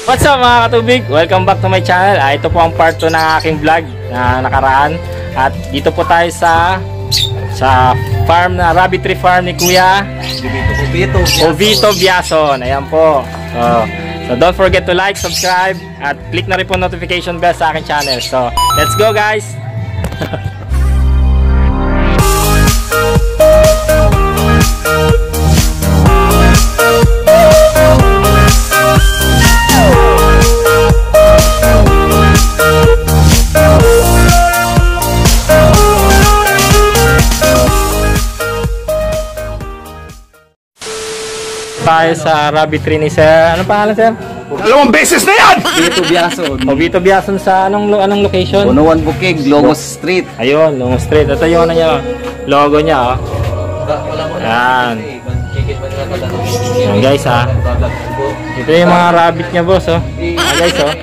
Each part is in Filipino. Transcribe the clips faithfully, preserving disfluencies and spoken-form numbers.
What's up mga katubig? Welcome back to my channel. ah, Ito po ang part two ng aking vlog na nakaraan. At dito po tayo sa Sa farm na rabbitry farm ni Kuya Jovito Biason. Ayan po. So, so don't forget to like, subscribe at click na rin po notification bell sa aking channel. So let's go guys. Tayo sa rabbitry ni Sir. Anong pangalan, Sir? Dalawang beses na yan! Jovito Biason. Jovito Biason sa anong anong location? Bunuan Bukig, Longos Street. Ayun, Longos Street. Ito yung ano niya, logo niya, oh. Ayan. Ayan guys, ha. Ito yung mga rabbit niya, boss, oh. Ayan guys, oh.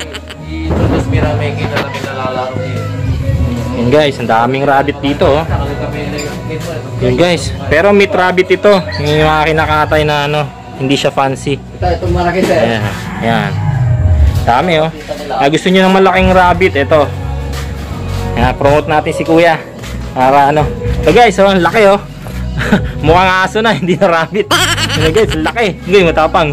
Ayan guys, ang daming rabbit dito, oh. Ayan guys. Pero meat rabbit ito. Yung mga kinakatay na ano, hindi siya fancy. Ito, itong malaki, sir. Ayan, ayan. Dami, oh. Ah, gusto nyo ng malaking rabbit, ito. Ayan, promote natin si Kuya. Para ano. Ito guys, oh, laki, oh. Mukhang aso na, hindi na rabbit. Ayan guys, laki. Hindi, matapang.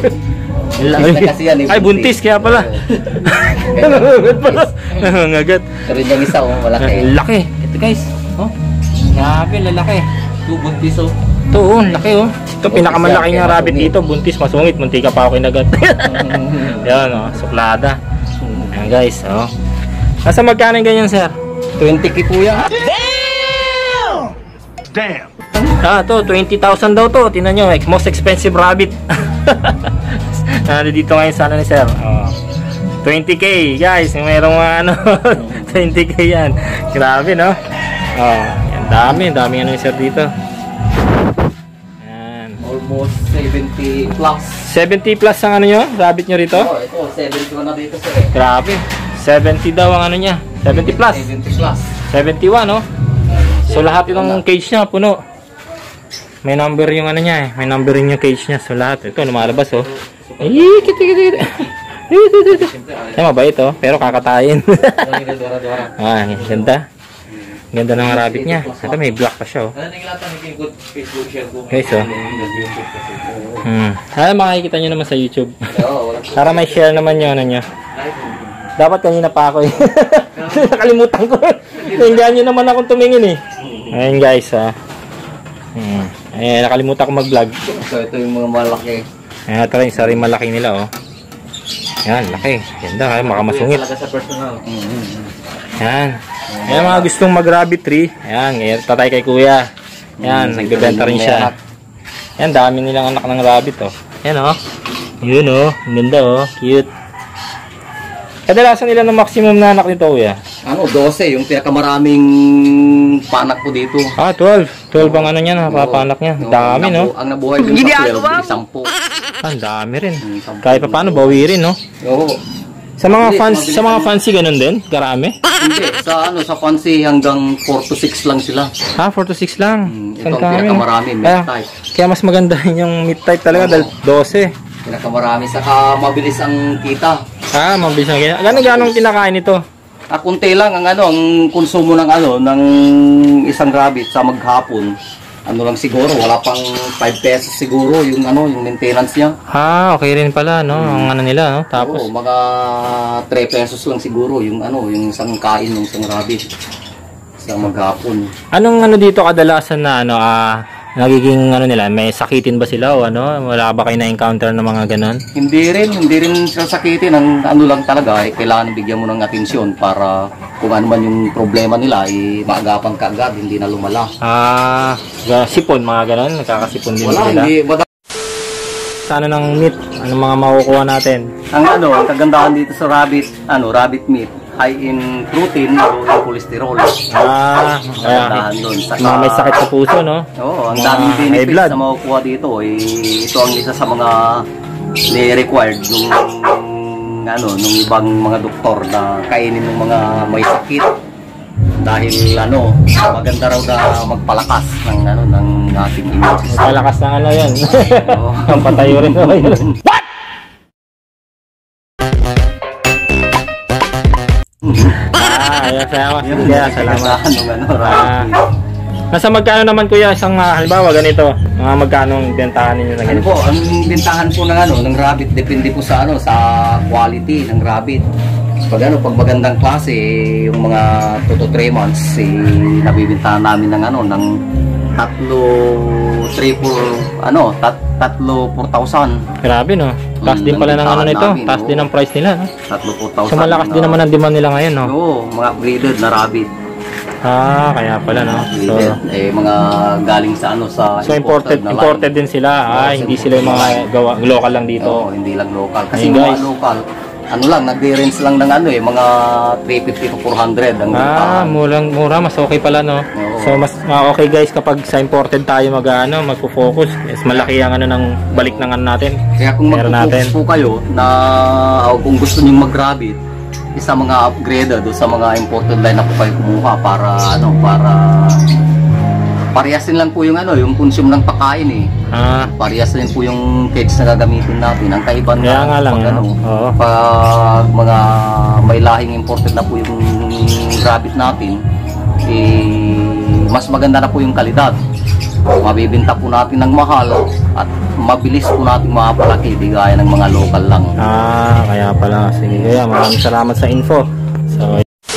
Ay, buntis, kaya pala. Nangangagat pala. Nangangagat. Ito rin yung isa, oh, malaki. Laki. Ito guys, oh. Grabe, lalaki. Ito, buntis, oh. Ito, oh, laki, oh. Ito, pinakamalaki ng rabbit dito. Buntis, masungit. Munti ka pa ako kinagat. Yan, oh, suplada. Ayan, guys, oh. Nasa magkano yung ganyan, sir? twenty K po yan. Damn! Damn! Ah, ito, twenty thousand daw to. Tingnan nyo, eh, most expensive rabbit. Nandito dito ngayon sana ni sir. Oh. twenty K, guys. Mayroong mga ano, twenty K yan. Grabe, no? Oh, yan, dami. Dami ano yung sir dito. Almost seventy plus. seventy plus ang ano nyo? Rabbit nyo rito? Oh, ito, seventy na dito, sir. Grabe. seventy daw ang ano niya. seventy plus. seventy plus. seventy-one, no? So lahat itong cage niya puno. May number yung ano niya eh. May number rin yung cage niya. So lahat. Ito, lumalabas, oh. Ay, kiti, kiti, kiti. Ay, mabait, oh. Pero kakatayin. Ah, ganda. Ganda ng rabbit niya. Ito, may black pa siya, oh. Guys, oh. Hmm. Ah, makikita nyo naman sa YouTube. Para may share naman nyo, ano nyo. Dapat kanina pa ako, eh. Nakalimutan ko. Hindihan nyo naman akong tumingin, eh. Ayun, guys, ah. Hmm. Ayun, nakalimutan ko mag-vlog. So, ito yung mga malaki. Ayan, ito rin, isa rin malaki nila, oh. Ayan, laki. Ganda, kaya makamasungit. Ayan. Ayan, mga gustong mag-rabbitry. Ayan, ngayon, tatay kay Kuya. Ayan, nagbebenta rin siya. Ayan, dami nilang anak ng rabbit, oh. Ayan, oh. Yun, oh. Ang ganda, oh. Cute. Kadalasan nila ng maximum na anak nito, Kuya? Ano, twelve. Yung pinakamaraming panak po dito. Ah, twelve. twelve ang ano niya, napapanak niya. Dami, no? Ang nabuhay dun sa twelve, sampu. Ah, dami rin. Kahit pa paano, bawi rin, no? Oo. Sa mga fans, sa mga fancy ganun din? Karami? Hindi, sa ano, sa fancy hanggang four to six lang sila. Ha, four to six lang. Hmm, ito ang pinakamarami, meat Kaya, type. kaya mas maganda yung meat type talaga, dahil twelve. Pinakamarami, saka mabilis ang kita. Ah, mabilis na ganyan. Gano'ng gano'ng kinakain ito? Ah, kunti lang ang ano, ang konsumo ng ano, ng isang rabbit sa maghapon. Ano lang siguro, wala pang five pesos siguro yung ano, yung maintenance niya. Ah, okay rin pala, no? Hmm. Ang ano nila, no? Tapos? Oo, mga three pesos lang siguro yung ano, yung isang kain ng isang rabbit sa maghapon. Anong ano dito kadalasan na ano, ah, nagiging ano nila, may sakitin ba sila o ano? Wala ba kayo na-encounter ng mga ganon? Hindi rin, hindi rin sila sakitin. Ang ano lang talaga, eh, kailangan bigyan mo ng atensyon para kung ano man yung problema nila, eh, maagapan ka agad, hindi na lumala. Ah, sipon, mga ganon? Nagkakasipon din Wala, sila? hindi. Wala. Sa ano ng meat? Anong mga makukuha natin? Ang ano, ang kagandahan dito sa rabbit, ano, rabbit meat, high in protein, low in cholesterol. Ah, kaya doon. Saka, mga may sakit sa puso, no? Oo, ang daming benefits na makukuha dito. Eh, ito ang isa sa mga ni-required nung ano, nung ibang mga doktor na kainin ng mga may sakit. Dahil ano, maganda raw na magpalakas ng ano ng ating immune system. Malakas na ano 'yan. Ang patayo rin naman 'yun. What? Kaya salamat. Yun, Kaya salamat. Nung ano, Ah, rabbit. nasa magkano naman kuya isang uh, halimbawa ganito? Mga magkano ang bentahan ninyo na Ano ganito? po, ang bintahan po ng ano, ng rabbit depende po sa ano, sa quality ng rabbit. Pag ano, pag magandang klase, yung mga two to three months, eh, nabibintahan namin ng ano, ng tatlo, three, four, ano, tat, tatlo, four thousand. Grabe no. Taas Mm, din pala ng ano nabintahan nito. namin, Taas oo. din ang price nila no. Tatlo, four thousand. So malakas din naman ang demand nila ngayon no. Oo, mga upgraded na rabbit. Ah, kaya pala no. So Upgraded, eh, mga galing sa ano, sa So imported na line. imported din sila. Ah, hindi sila yung mga gawa local lang dito. Oo, hindi lang local. Kasi Ayun, mga guys. local, ano lang, nag-range lang ng ano eh, mga three fifty to four hundred ang Ah, bintahan. murang mura, mas okay pala no. Oo. So mas ah, okay guys kapag sa imported tayo mag-ano, magfo-focus. Yes, malaki ang ano ng balik ng ano natin. Kaya kung Meron magpo-focus natin. po kayo na o kung gusto niyo mag-rabbit, isa mga upgraded o sa mga imported line na po kayo kumuha para ano, para parehasin lang po yung ano, yung consume ng pagkain eh. Ah, Parehas din po yung cage na gagamitin natin. Ang kaiban Kaya nga lang, pag, no? ano, Oo. pag mga may lahing imported na po yung rabbit natin, eh, mas maganda na po yung kalidad. Mabibinta po natin ng mahal at mabilis po natin makapalaki, di gaya ng mga local lang. ah, kaya pala. Sige kuya, maraming salamat sa info. So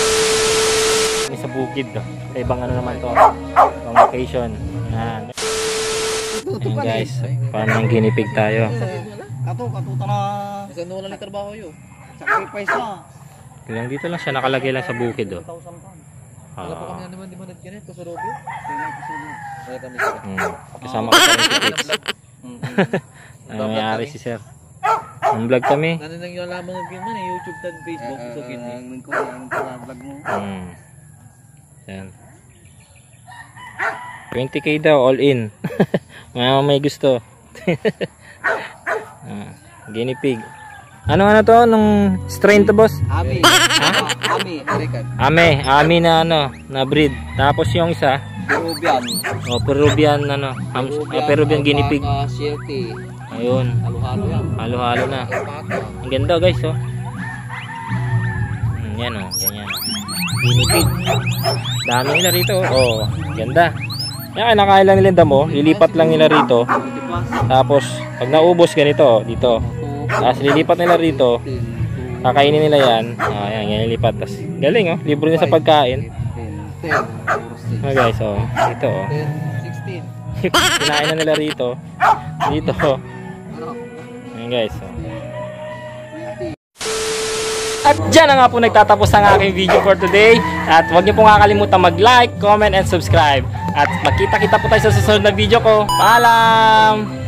sa bukid do. Sa ibang ano naman to. Ibang location. Yan. Ayan guys, parang ginipig tayo. Kato, katuta na Kasi ano lang yung trabaho yun. sacrifice na. Lang dito lang siya nakalagay lang sa bukid do. Wala pa kami Ah, na naman di mo nagkinit. Kasurobyo. Wala kami siya. hmm. Kasama ko pa rin si Tix. Ano nangyari si sir? Ang vlog kami. Ano nang yung lamang ng man eh. YouTube at Facebook. So kini. Ang ko, ang vlog mo. Hmm. Yan. twenty K daw all in. Mga may gusto. Ah, guinea pig. Ano ano to nung strain to boss? Ami. Ami. American. Ame, ami na ano, na breed. Tapos yung isa, Peruvian. oh, Peruvian ano, hams, ah, Peruvian guinea pig. Alpaca, Sheltie. Ayun, Halo-halo yan. halo-halo na. Alpaca. Ang ganda guys, oh. Hmm, yan oh, ganyan. Guinea pig. Dami nila rito, oh. Ganda. Yan, kinakain lang nila yung damo, lilipat lang nila rito. Tapos, pag naubos ganito, oh, dito. Tapos lilipat nila rito, kakainin nila yan. Ah, yan, yan lilipat. Tapos, galing oh, libre na sa pagkain. Ah, guys, oh, dito oh. ten, sixteen. Kinain na nila rito. Dito. Ayan guys. Oh. At dyan na nga po nagtatapos ang aking video for today. At huwag niyo pong kakalimutan mag-like, comment, and subscribe. At magkita-kita po tayo sa susunod na video ko. Paalam!